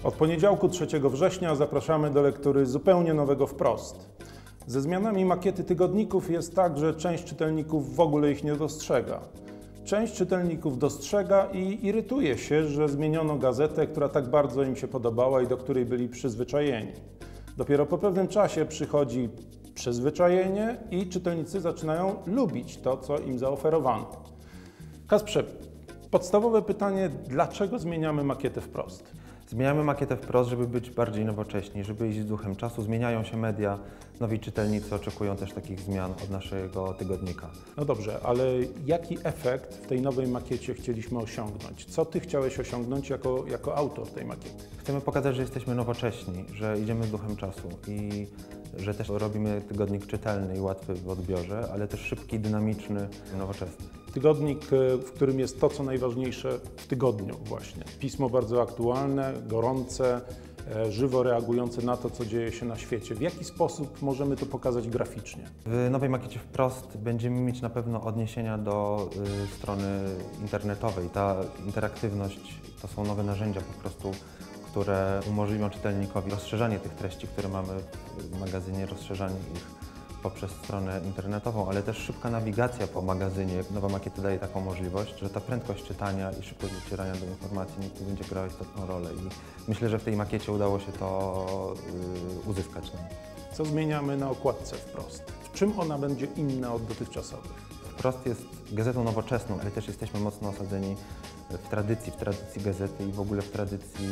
Od poniedziałku 3 września zapraszamy do lektury zupełnie nowego Wprost. Ze zmianami makiety tygodników jest tak, że część czytelników w ogóle ich nie dostrzega. Część czytelników dostrzega i irytuje się, że zmieniono gazetę, która tak bardzo im się podobała i do której byli przyzwyczajeni. Dopiero po pewnym czasie przychodzi przyzwyczajenie i czytelnicy zaczynają lubić to, co im zaoferowano. Kasprze, podstawowe pytanie, dlaczego zmieniamy makietę Wprost? Zmieniamy makietę Wprost, żeby być bardziej nowocześni, żeby iść z duchem czasu. Zmieniają się media, nowi czytelnicy oczekują też takich zmian od naszego tygodnika. No dobrze, ale jaki efekt w tej nowej makiecie chcieliśmy osiągnąć? Co Ty chciałeś osiągnąć jako autor tej makiety? Chcemy pokazać, że jesteśmy nowocześni, że idziemy z duchem czasu i że też robimy tygodnik czytelny i łatwy w odbiorze, ale też szybki, dynamiczny, nowoczesny. Tygodnik, w którym jest to, co najważniejsze w tygodniu właśnie. Pismo bardzo aktualne, gorące, żywo reagujące na to, co dzieje się na świecie. W jaki sposób możemy to pokazać graficznie? W nowej makiecie Wprost będziemy mieć na pewno odniesienia do strony internetowej. Ta interaktywność to są nowe narzędzia po prostu, które umożliwią czytelnikowi rozszerzanie tych treści, które mamy w magazynie, rozszerzanie ich poprzez stronę internetową, ale też szybka nawigacja po magazynie. Nowa makieta daje taką możliwość, że ta prędkość czytania i szybkość docierania do informacji nie będzie grała istotną rolę i myślę, że w tej makiecie udało się to uzyskać. Co zmieniamy na okładce Wprost? W czym ona będzie inna od dotychczasowych? Wprost jest gazetą nowoczesną, ale też jesteśmy mocno osadzeni w tradycji gazety i w ogóle w tradycji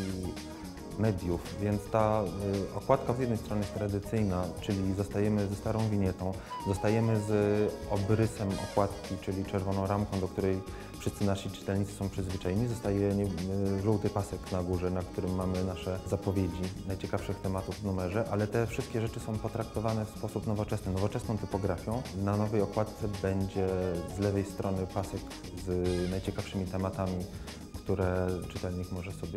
mediów, więc ta okładka z jednej strony jest tradycyjna, czyli zostajemy ze starą winietą, zostajemy z obrysem okładki, czyli czerwoną ramką, do której wszyscy nasi czytelnicy są przyzwyczajeni. Zostaje żółty pasek na górze, na którym mamy nasze zapowiedzi najciekawszych tematów w numerze, ale te wszystkie rzeczy są potraktowane w sposób nowoczesny, nowoczesną typografią. Na nowej okładce będzie z lewej strony pasek z najciekawszymi tematami, które czytelnik może sobie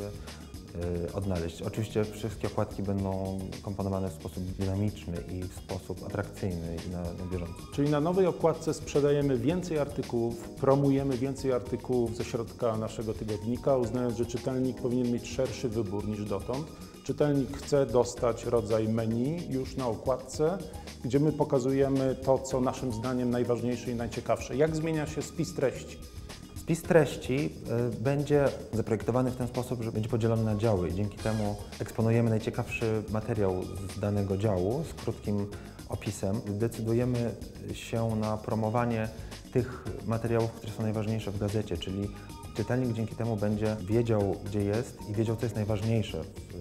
odnaleźć. Oczywiście wszystkie okładki będą komponowane w sposób dynamiczny i w sposób atrakcyjny i na bieżąco. Czyli na nowej okładce sprzedajemy więcej artykułów, promujemy więcej artykułów ze środka naszego tygodnika, uznając, że czytelnik powinien mieć szerszy wybór niż dotąd. Czytelnik chce dostać rodzaj menu już na okładce, gdzie my pokazujemy to, co naszym zdaniem najważniejsze i najciekawsze. Jak zmienia się spis treści? Spis treści będzie zaprojektowany w ten sposób, że będzie podzielony na działy i dzięki temu eksponujemy najciekawszy materiał z danego działu z krótkim opisem. Decydujemy się na promowanie tych materiałów, które są najważniejsze w gazecie, czyli czytelnik dzięki temu będzie wiedział, gdzie jest i wiedział, co jest najważniejsze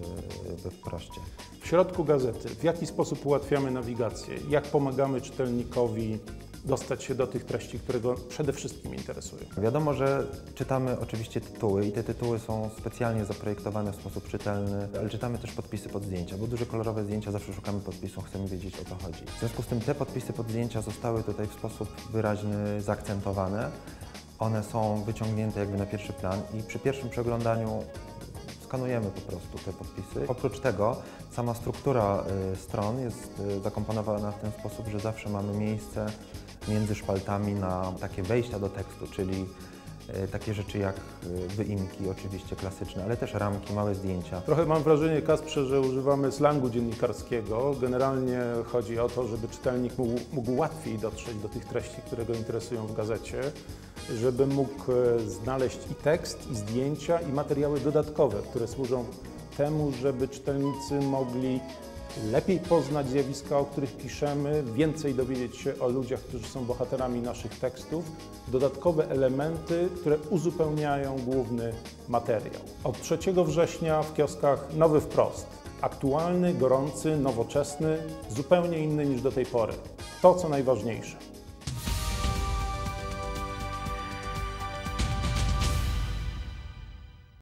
we Wproście. W środku gazety w jaki sposób ułatwiamy nawigację? Jak pomagamy czytelnikowi dostać się do tych treści, które go przede wszystkim interesują? Wiadomo, że czytamy oczywiście tytuły i te tytuły są specjalnie zaprojektowane w sposób czytelny, ale czytamy też podpisy pod zdjęcia, bo duże kolorowe zdjęcia zawsze szukamy podpisu, chcemy wiedzieć, o co chodzi. W związku z tym te podpisy pod zdjęcia zostały tutaj w sposób wyraźny zaakcentowane. One są wyciągnięte jakby na pierwszy plan i przy pierwszym przeglądaniu skanujemy po prostu te podpisy. Oprócz tego sama struktura stron jest zakomponowana w ten sposób, że zawsze mamy miejsce między szpaltami na takie wejścia do tekstu, czyli takie rzeczy jak wyimki oczywiście klasyczne, ale też ramki, małe zdjęcia. Trochę mam wrażenie, Kasprze, że używamy slangu dziennikarskiego. Generalnie chodzi o to, żeby czytelnik mógł łatwiej dotrzeć do tych treści, które go interesują w gazecie, żeby mógł znaleźć i tekst, i zdjęcia, i materiały dodatkowe, które służą temu, żeby czytelnicy mogli lepiej poznać zjawiska, o których piszemy, więcej dowiedzieć się o ludziach, którzy są bohaterami naszych tekstów, dodatkowe elementy, które uzupełniają główny materiał. Od 3 września w kioskach nowy Wprost. Aktualny, gorący, nowoczesny, zupełnie inny niż do tej pory. To, co najważniejsze.